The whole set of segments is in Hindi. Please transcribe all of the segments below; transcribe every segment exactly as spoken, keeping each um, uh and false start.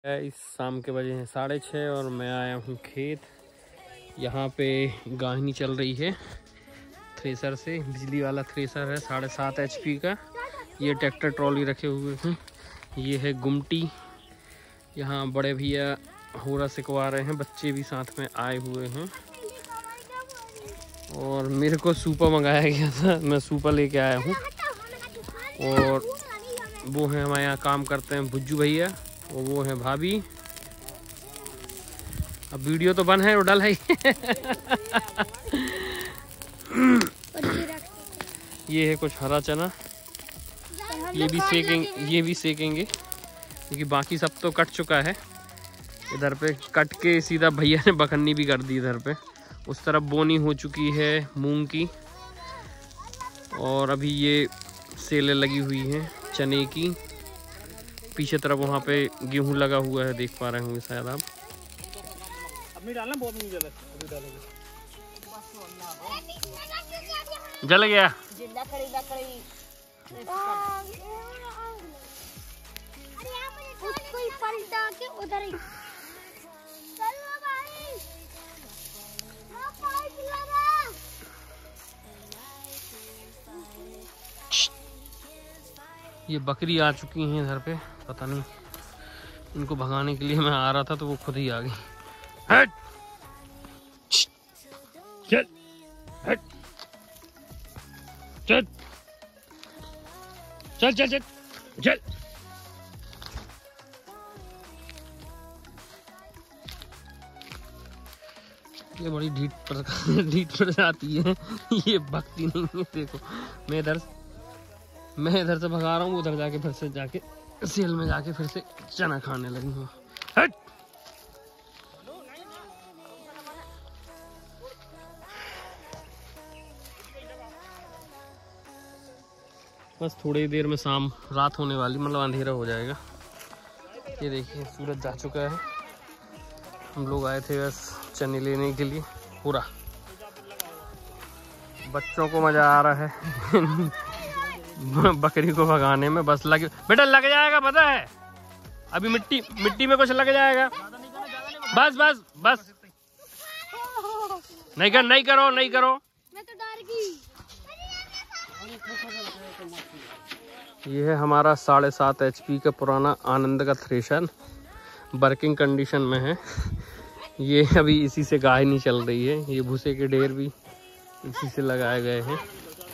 इस शाम के बजे हैं साढ़े छः और मैं आया हूँ खेत। यहाँ पे गाहनी चल रही है थ्रेसर से, बिजली वाला थ्रेसर है साढ़े सात एच पी का। ये ट्रैक्टर ट्रॉली रखे हुए हैं। ये है गुमटी। यहाँ बड़े भैया होरा सिकवा रहे हैं, बच्चे भी साथ में आए हुए हैं। और मेरे को सूपा मंगाया गया था, मैं सूपा लेके आया हूँ। और वो है हमारे यहाँ काम करते हैं भुज्जू भैया, और वो है भाभी। अब वीडियो तो बन है और डल है। ये है कुछ हरा चना, ये भी सेकेंगे ये भी सेकेंगे क्योंकि बाकी सब तो कट चुका है। इधर पे कट के सीधा भैया ने बखन्नी भी कर दी। इधर पे उस तरफ बोनी हो चुकी है मूंग की, और अभी ये सेलें लगी हुई हैं चने की। पीछे तरफ वहाँ पे गेहूं लगा हुआ है, देख पा रहे होंगे शायद आप। अभी डालना, बहुत नहीं जले, अभी डालेंगे। जल गया। उसको ही पलटा के उधर ही ये बकरी आ चुकी हैं इधर पे, पता नहीं इनको भगाने के लिए मैं आ रहा था तो वो खुद ही आ गई। हट चल हट चल चल चल चल चल। ये बड़ी ढीठ पर ढीठ पर जाती है, ये भक्ति नहीं है। देखो मैं इधर मैं इधर से भगा रहा हूँ, उधर जाके फिर से जाके सेल में जाके फिर से चना खाने लगी हूँ। हट बस थोड़ी देर में शाम रात होने वाली, मतलब अंधेरा हो जाएगा। ये देखिए सूरज जा चुका है। हम लोग आए थे बस चने लेने के लिए। पूरा बच्चों को मजा आ रहा है बकरी को भगाने में। बस लग बेटा लग जाएगा, पता है अभी मिट्टी मिट्टी में कुछ लग जाएगा। बस बस बस नहीं कर नहीं करो नहीं करो। मैं तो डर गई। ये है हमारा साढ़े सात एच पी का पुराना आनंद का थ्रेशर, वर्किंग कंडीशन में है। ये अभी इसी से गाहनी चल रही है। ये भूसे के ढेर भी इसी से लगाए गए हैं।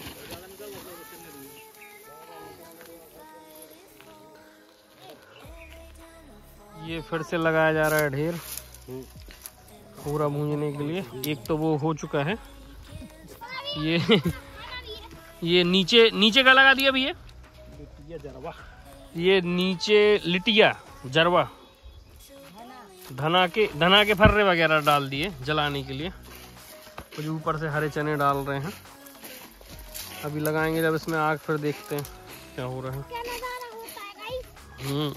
ये फिर से लगाया जा रहा है ढेर पूरा भूंजने के लिए। एक तो वो हो चुका है। ये ये नीचे नीचे का लगा दिया भैया, ये नीचे लिटिया जरवा धना के धना के फर्रे वगैरह डाल दिए जलाने के लिए। कुछ ऊपर से हरे चने डाल रहे हैं। अभी लगाएंगे जब इसमें आग, फिर देखते हैं क्या हो रहा है। क्या नजारा होता है गाइस। हम्म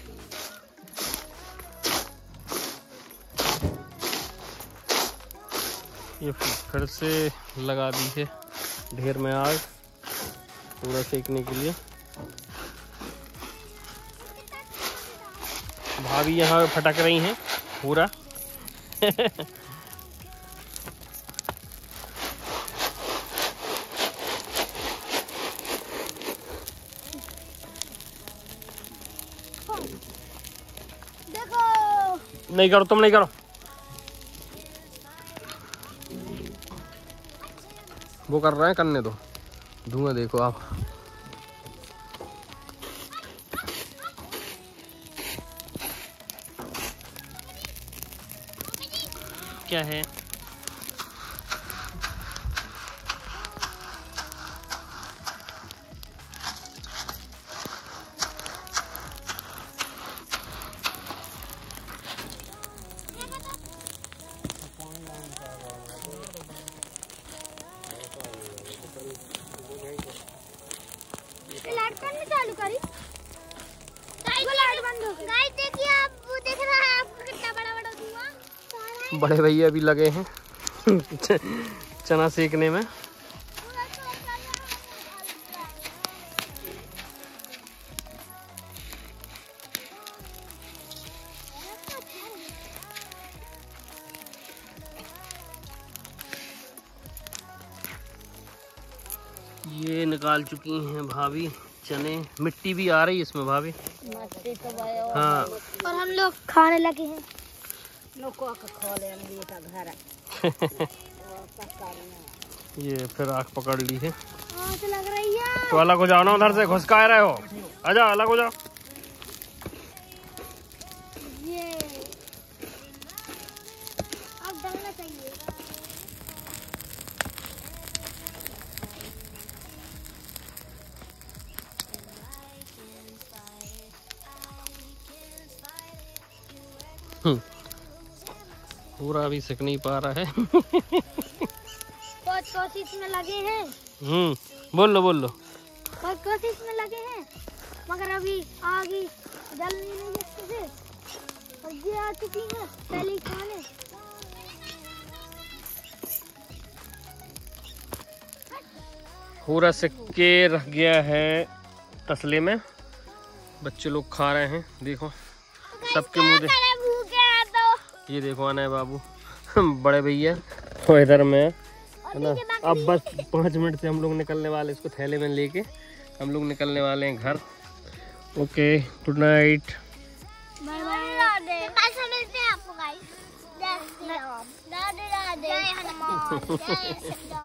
ये फिर से लगा दी है ढेर में आग पूरा सेकने के लिए। भाभी यहाँ फटक रही हैं पूरा देखो नहीं करो, तुम नहीं करो। वो कर रहे हैं, करने दो। धुआं देखो आप। क्या है लाइट करनी चालू करी। लाइट बंद हो गई। गाइस देखिए आप, वो देख रहा है आपको कितना बड़ा बड़ा धुआं। बड़े भैया भी लगे हैं चना सेकने में। ये निकाल चुकी हैं भाभी चने। मिट्टी भी आ रही है इसमें भाभी। हाँ और हम लोग खाने लगे हैं। ये फिर आँख पकड़ ली है। हाँ तो लग रही है। तो अलग हो जाओ ना उधर से, घुस का रहे हो। आजा अलग हो जाओ। ये अब डालना चाहिए। पूरा भी सिक नहीं पा रहा है। बहुत कोशिश में लगे हैं। हम्म बोल लो बोल लो। बहुत कोशिश में लगे हैं मगर अभी आगे जल नहीं सकते थे। और ये आ चुकी है पहले खाने। पूरा सिक के रख गया है तसले में। बच्चे लोग खा रहे हैं, देखो सबके मुंह दे। ये देखो आना है बाबू बड़े भैया तो इधर में है ना। अब बस पाँच मिनट से हम लोग निकलने वाले, इसको थैले में लेके हम लोग निकलने वाले हैं घर। Okay good night. Bye bye. समझते हैं आपको गाइस। जय श्री राम। जय हनुमान।